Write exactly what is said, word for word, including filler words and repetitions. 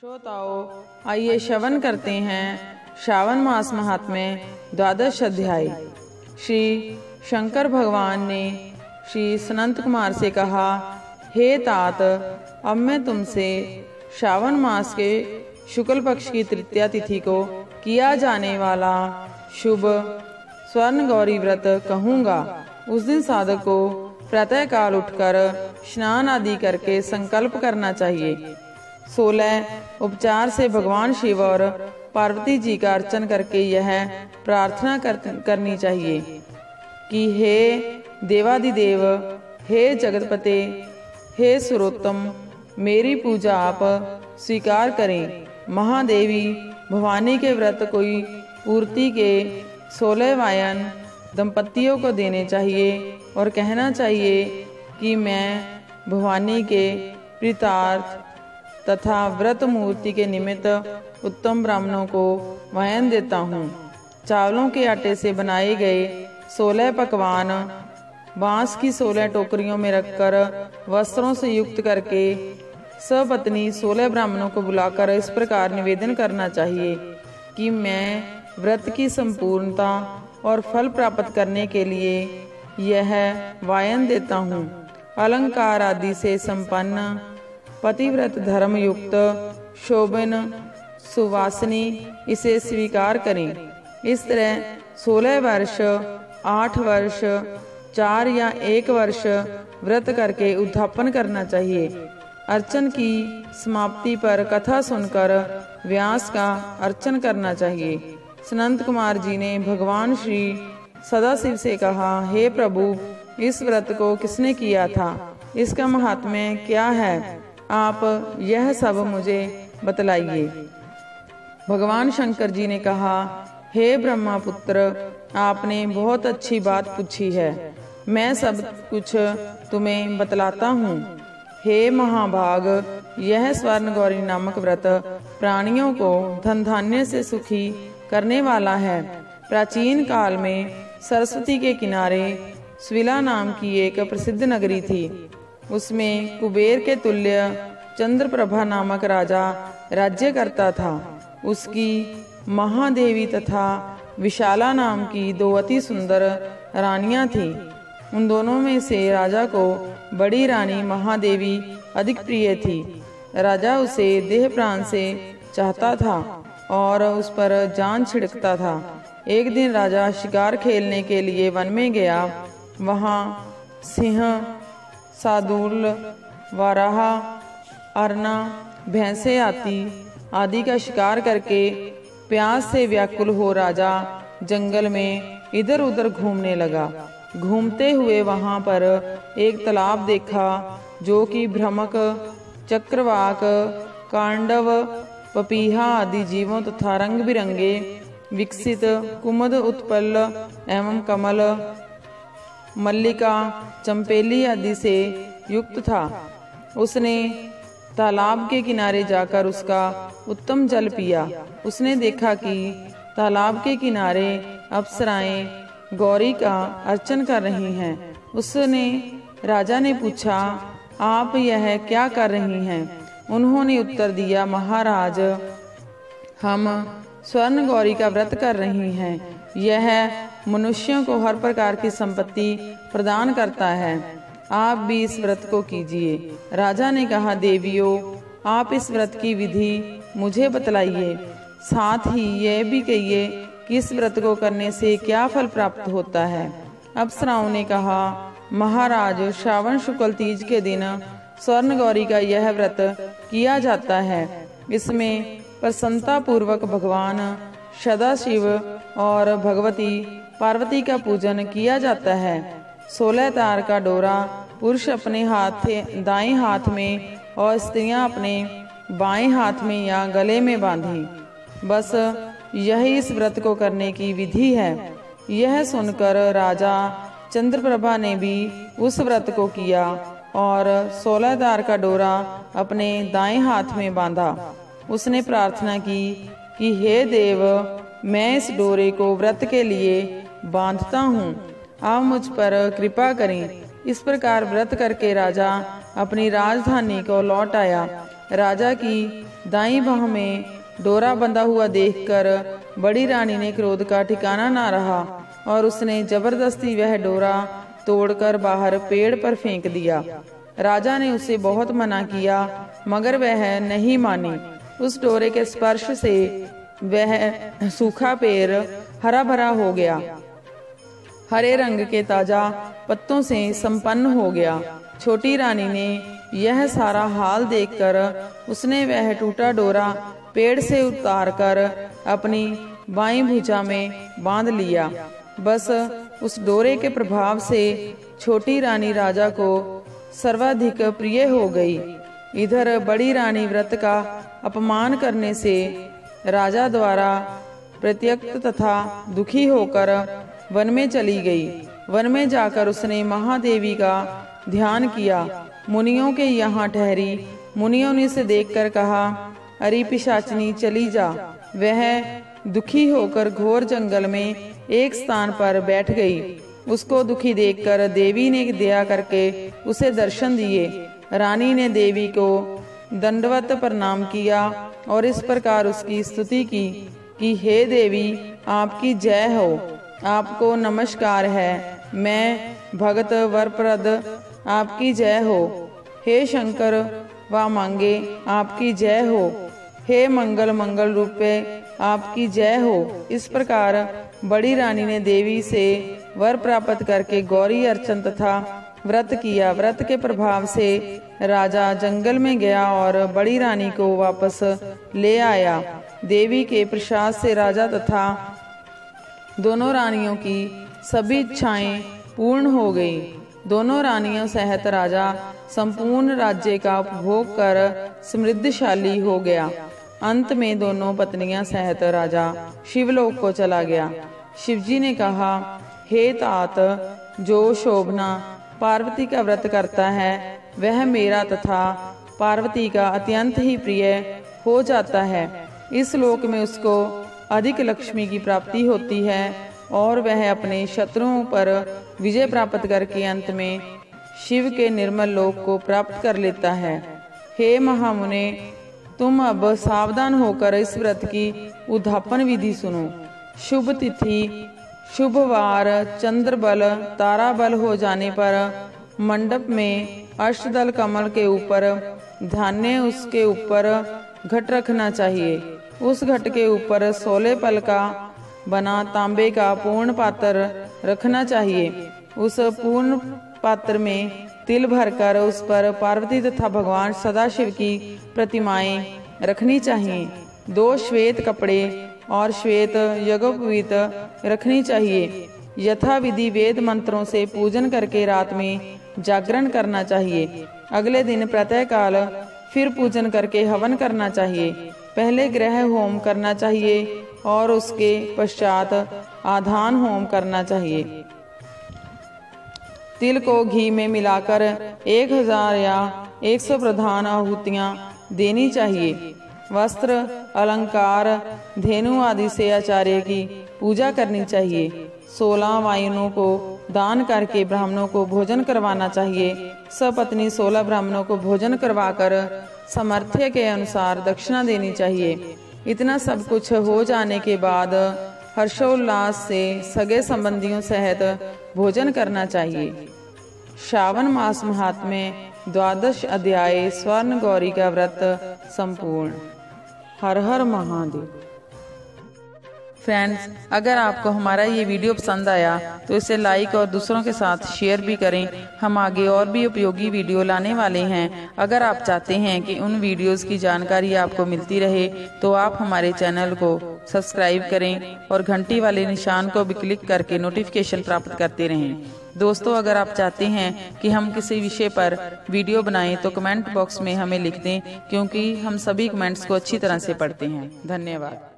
श्रोताओ, आइए श्रवण करते हैं श्रावण मास महात्म्य द्वादश अध्याय। श्री शंकर भगवान ने श्री सनंत कुमार से कहा, हे तात, अब मैं तुमसे श्रावण मास के शुक्ल पक्ष की तृतीया तिथि को किया जाने वाला शुभ स्वर्ण गौरी व्रत कहूँगा। उस दिन साधक को प्रातः काल उठकर स्नान आदि करके संकल्प करना चाहिए। सोलह उपचार से भगवान शिव और पार्वती जी का अर्चन करके यह प्रार्थना कर, करनी चाहिए कि हे देवादिदेव, हे जगतपते, हे सुरोत्तम, मेरी पूजा आप स्वीकार करें। महादेवी भवानी के व्रत कोई पूर्ति के सोलह वायन दंपतियों को देने चाहिए और कहना चाहिए कि मैं भवानी के प्रीतार्थ तथा व्रत मूर्ति के निमित्त उत्तम ब्राह्मणों को वायन देता हूँ। चावलों के आटे से बनाए गए सोलह पकवान बांस की सोलह टोकरियों में रखकर वस्त्रों से युक्त करके सपत्नी सोलह ब्राह्मणों को बुलाकर इस प्रकार निवेदन करना चाहिए कि मैं व्रत की संपूर्णता और फल प्राप्त करने के लिए यह वायन देता हूँ। अलंकार आदि से संपन्न पतिव्रत धर्म युक्त शोभन सुवासिनी इसे स्वीकार करें। इस तरह सोलह वर्ष, आठ वर्ष, चार या एक वर्ष व्रत करके उद्यापन करना चाहिए। अर्चन की समाप्ति पर कथा सुनकर व्यास का अर्चन करना चाहिए। सनंत कुमार जी ने भगवान श्री सदाशिव से कहा, हे प्रभु, इस व्रत को किसने किया था? इसका महात्म्य क्या है? आप यह सब मुझे बतलाइए। भगवान शंकर जी ने कहा, हे ब्रह्मा पुत्र, आपने बहुत अच्छी बात पूछी है। मैं सब कुछ तुम्हें बतलाता हूँ। हे महाभाग, यह स्वर्ण गौरी नामक व्रत प्राणियों को धन धान्य से सुखी करने वाला है। प्राचीन काल में सरस्वती के किनारे स्विला नाम की एक प्रसिद्ध नगरी थी। उसमें कुबेर के तुल्य चंद्रप्रभा नामक राजा राज्य करता था। उसकी महादेवी तथा विशाला नाम की दो अति सुंदर रानियां थीं। उन दोनों में से राजा को बड़ी रानी महादेवी अधिक प्रिय थी। राजा उसे देह प्राण से चाहता था और उस पर जान छिड़कता था। एक दिन राजा शिकार खेलने के लिए वन में गया। वहाँ सिंह, सादुल, वाराहा, अरना, भैंसे आती आदि का शिकार करके प्यास से व्याकुल हो राजा जंगल में इधर उधर घूमने लगा। घूमते हुए वहां पर एक तालाब देखा जो कि भ्रमक, चक्रवाक, कांडव, पपीहा आदि जीवों तथा रंग बिरंगे विकसित कुमुद, उत्पल एवं कमल, मल्लिका, चंपेली आदि से युक्त था। उसने तालाब के किनारे जाकर उसका उत्तम जल पिया। उसने देखा कि तालाब के किनारे अप्सराएं गौरी का अर्चन कर रही हैं। उसने राजा ने पूछा, आप यह क्या कर रही हैं? उन्होंने उत्तर दिया, महाराज, हम स्वर्ण गौरी का व्रत कर रही हैं। यह मनुष्यों को हर प्रकार की संपत्ति प्रदान करता है। आप भी इस व्रत को कीजिए। राजा ने कहा, देवियों, आप इस व्रत की विधि मुझे बतलाइए। साथ ही यह भी कहिए कि इस व्रत को करने से क्या फल प्राप्त होता है। अप्सराओं ने कहा, महाराज, श्रावण शुक्ल तीज के दिन स्वर्ण गौरी का यह व्रत किया जाता है। इसमें प्रसन्नता पूर्वक भगवान सदाशिव और भगवती पार्वती का पूजन किया जाता है। सोलह तार का डोरा पुरुष अपने हाथ दाएं हाथ में और स्त्रियां अपने बाएं हाथ में या गले में बांधी। बस यही इस व्रत को करने की विधि है। यह सुनकर राजा चंद्रप्रभा ने भी उस व्रत को किया और सोलह तार का डोरा अपने दाएं हाथ में बांधा। उसने प्रार्थना की कि हे देव, मैं इस डोरे को व्रत के लिए बांधता हूँ, आप मुझ पर कृपा करें। इस प्रकार व्रत करके राजा अपनी राजधानी को लौट आया। राजा की दाईं बाह में डोरा बंधा हुआ देखकर बड़ी रानी ने क्रोध का ठिकाना ना रहा और उसने जबरदस्ती वह डोरा तोड़कर बाहर पेड़ पर फेंक दिया। राजा ने उसे बहुत मना किया मगर वह नहीं मानी। उस डोरे के स्पर्श से वह सूखा पेड़ हरा भरा हो गया, हरे रंग के ताजा पत्तों से संपन्न हो गया। छोटी रानी ने यह सारा हाल देखकर उसने वह टूटा डोरा पेड़ से उतारकर अपनी बाईं भुजा में बांध लिया। बस उस डोरे के प्रभाव से छोटी रानी राजा को सर्वाधिक प्रिय हो गई। इधर बड़ी रानी व्रत का अपमान करने से राजा द्वारा प्रत्यक्त तथा दुखी होकर वन में चली गई। वन में जाकर उसने महादेवी का ध्यान किया। मुनियों के यहाँ ठहरी। मुनियों ने उसे देखकर कहा, अरे पिशाचनी चली जा। वह दुखी होकर घोर जंगल में एक स्थान पर बैठ गई। उसको दुखी देखकर देवी ने दया करके उसे दर्शन दिए। रानी ने देवी को दंडवत प्रणाम किया और इस प्रकार उसकी स्तुति की कि हे देवी, आपकी जय हो, आपको नमस्कार है। मैं भगत वरप्रद, आपकी जय हो। हे शंकर व मांगे, आपकी जय हो। हे मंगल मंगल रूपे, आपकी जय हो। इस प्रकार बड़ी रानी ने देवी से वर प्राप्त करके गौरी अर्चन तथा व्रत किया। व्रत के प्रभाव से राजा जंगल में गया और बड़ी रानी को वापस ले आया। देवी के प्रसाद से राजा तथा दोनों रानियों की सभी इच्छाएं पूर्ण हो गई। दोनों रानियों सहित राजा संपूर्ण राज्य का उपभोग कर समृद्धशाली हो गया। अंत में दोनों पत्नियां सहित राजा शिवलोक को चला गया। शिवजी ने कहा, हे तात, जो शोभना पार्वती का व्रत करता है वह मेरा तथा पार्वती का अत्यंत ही प्रिय हो जाता है। इस लोक में उसको अधिक लक्ष्मी की प्राप्ति होती है और वह अपने शत्रुओं पर विजय प्राप्त करके अंत में शिव के निर्मल लोक को प्राप्त कर लेता है। हे महामुने, तुम अब सावधान होकर इस व्रत की उद्धापन विधि सुनो। शुभ तिथि, शुभ वार, चंद्र बल, तारा बल हो जाने पर मंडप में अष्टदल कमल के ऊपर धान्य उसके ऊपर घट रखना चाहिए। उस घट के ऊपर सोलह पल का बना तांबे का पूर्ण पात्र रखना चाहिए। उस पूर्ण पात्र में तिल भरकर उस पर पार्वती तथा भगवान सदाशिव की प्रतिमाएं रखनी चाहिए। दो श्वेत कपड़े और श्वेत यज्ञोपवीत रखनी चाहिए। यथा विधि वेद मंत्रों से पूजन करके रात में जागरण करना चाहिए। अगले दिन प्रातः काल फिर पूजन करके हवन करना चाहिए। पहले ग्रह होम करना चाहिए और उसके पश्चात आधान होम करना चाहिए। तिल को घी में मिलाकर एक हजार या एक सौ प्रधान आहुतियां देनी चाहिए। वस्त्र, अलंकार, धेनु आदि से आचार्य की पूजा करनी चाहिए। सोलह वायुनों को दान करके ब्राह्मणों को भोजन करवाना चाहिए। सपत्नी सोलह ब्राह्मणों को भोजन करवाकर सामर्थ्य के अनुसार दक्षिणा देनी चाहिए। इतना सब कुछ हो जाने के बाद हर्षोल्लास से सगे संबंधियों सहित भोजन करना चाहिए। श्रावण मास महात्म्य द्वादश अध्याय स्वर्ण गौरी का व्रत संपूर्ण। हर हर महादेव। फ्रेंड्स, अगर आपको हमारा ये वीडियो पसंद आया तो इसे लाइक और दूसरों के साथ शेयर भी करें। हम आगे और भी उपयोगी वीडियो लाने वाले हैं। अगर आप चाहते हैं कि उन वीडियोस की जानकारी आपको मिलती रहे तो आप हमारे चैनल को सब्सक्राइब करें और घंटी वाले निशान को भी क्लिक करके नोटिफिकेशन प्राप्त करते रहें। दोस्तों, अगर आप चाहते हैं कि हम किसी विषय पर वीडियो बनाएं तो कमेंट बॉक्स में हमें लिख दें, क्योंकि हम सभी कमेंट्स को अच्छी तरह से पढ़ते हैं। धन्यवाद।